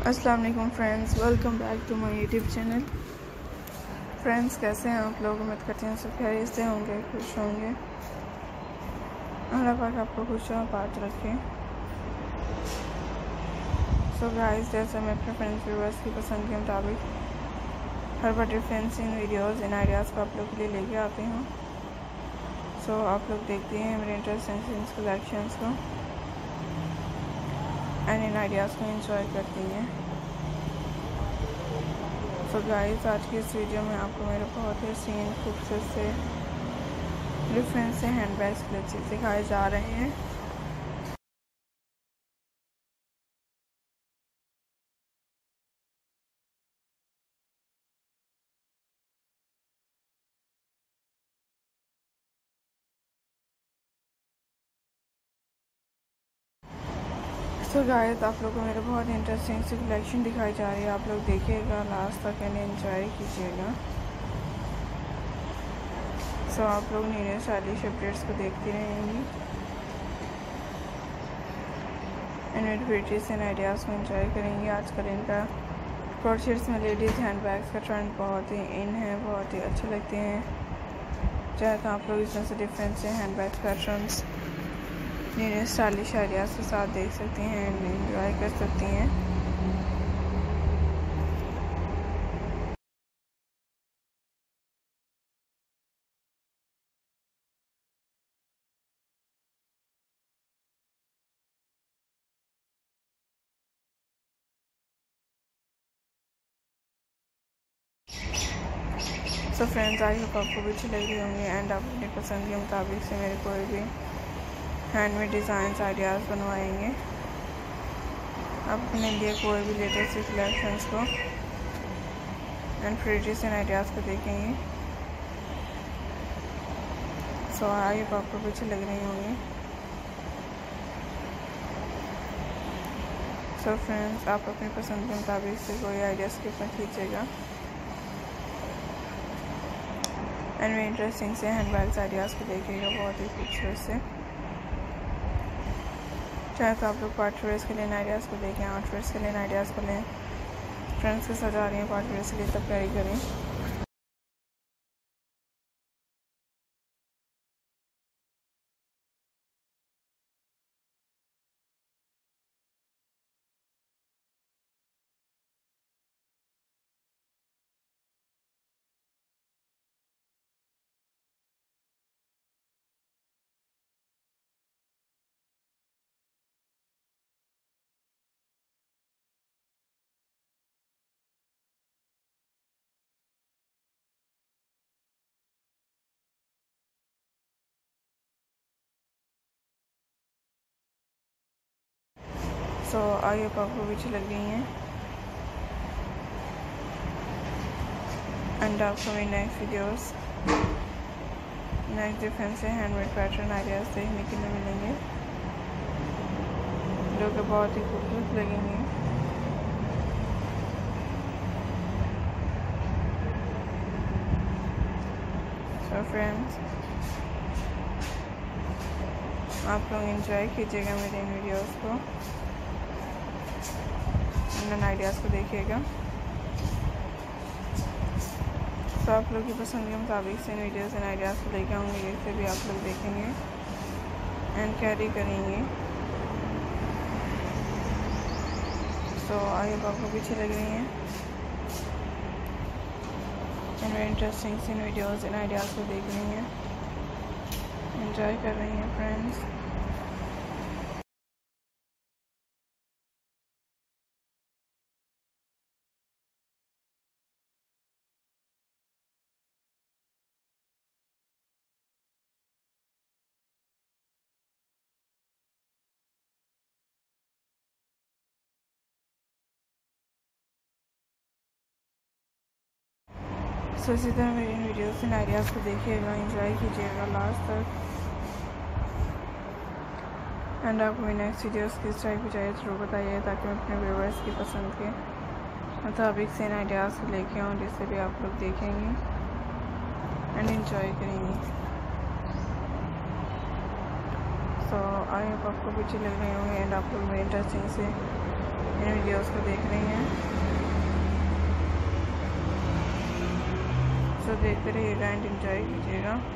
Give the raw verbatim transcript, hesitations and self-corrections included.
अस्सलाम वालेकुम friends, welcome back to my YouTube channel. Friends, कैसे हैं आप लोग? उम्मीद करते हैं सब खैरियत से होंगे, खुश होंगे। अल्लाह पाक आपको खुश और आबाद रखे। सो गाइस, जैसे मैं अपने फ्रेंड्स व्यूअर्स की पसंद के मुताबिक हर बार डिफरेंस इन वीडियोज़ इन आइडियाज़ को आप लोग के लिए लेके आती हूँ। सो so, आप लोग देखते हैं मेरे इंटरेस्टिंग इन कलेक्शंस को एंड इन आइडियाज़ को एंजॉय करती हैं। सो गाइस, आज की इस वीडियो में आपको मेरे बहुत ही सीन खूबसूरत से डिफरेंट से हैंड बैग्स क्लचेस दिखाए जा रहे हैं। सो गाइस, आप लोगों को मेरे बहुत इंटरेस्टिंग सी कलेक्शन दिखाई जा रही है। आप लोग देखिएगा लास्ट तक एंड एंजॉय कीजिएगा। सो so, आप लोग न्यू स्टाइलिश अपडेट्स को देखती रहेंगी एंड एक्टिविटीज़ एंड आइडियाज़ को एंजॉय करेंगी। आजकल इनका क्रोचेट्स में लेडीज़ हैंड बैग्स का ट्रेंड बहुत ही इन है, बहुत ही अच्छे लगते हैं। चाहे तो आप लोग इसमें से डिफरेंट से handbag patterns new stylish ideas के साथ देख सकती हैं एंड एंजॉय कर सकती हैं। सो फ्रेंड्स, आई होप आपको भी अच्छी लगी होंगी एंड आप अपनी पसंद के मुताबिक से मेरे कोई भी हैंडमेड डिज़ाइंस आइडियाज़ बनवाएंगे। आप अपने लिए कोई भी लेटेस्ट कलेक्शंस को एंड क्रिएटिव्स एंड आइडियाज़ को देखेंगे। सो आई होप आपको भी अच्छी लग रही होंगी। सो फ्रेंड्स, आप अपनी पसंद के मुताबिक से कोई आइडियाज़ के ऊपर कीजिएगा एंड वे इंटरेस्टिंग से हैंड बैग्स आइडियाज़ को देखिएगा, बहुत ही खूबसूरत से। चाहे तो आप लोग पार्टी वेयर्स के लिए आइडियाज़ को देखें, आउटफिट्स के लिए आइडियाज़ को लें, फ्रेंड्स के साथ जा रही हैं पार्टी वेयर्स के लिए तब कैरी करें। सो आई होप आपको भी अच्छी लग रही हैं एंड आपको मेरी नेक्स्ट वीडियोस नेक्स्ट डिफरेंट से हैंडमेड पैटर्न आइडियाज़ देखने के लिए मिलेंगे जो कि बहुत ही खूबसूरत लगेंगे। सो फ्रेंड्स, आप लोग एंजॉय कीजिएगा मेरे इन वीडियोस को, इन आइडियाज़ को देखिएगा। तो आप लोग की पसंद के मुताबिक से इन वीडियोस एंड आइडियाज़ को लेके आऊँगी, जिससे भी आप लोग देखेंगे एंड कैरी करेंगे। सो आई होप आपको भी अच्छी लग रही हैं एंड वेरी इंटरेस्टिंग इन वीडियोस एंड आइडियाज़ को देख रही हैं, एंजॉय कर रही हैं फ्रेंड्स। सो इसी तरह मेरी वीडियोस एंड आइडियाज़ को देखिएगा, एंजॉय कीजिएगा लास्ट तक एंड आपको मेरी नेक्स्ट वीडियोस किस टाइप की चाहिए ज़रूर बताइए, ताकि मैं अपने व्यूअर्स की पसंद के मुताबिक से इन आइडियाज़ को लेके आऊँ, जिससे भी आप लोग देखेंगे एंड एंजॉय करेंगे। सो आई होप आपको भी अच्छी लग रही होंगी एंड आप लोग मेरे इंटरेस्टिंग से इन वीडियोस को देख रही हैं। सो देखते रहिएगा एंड एंजॉय कीजिएगा।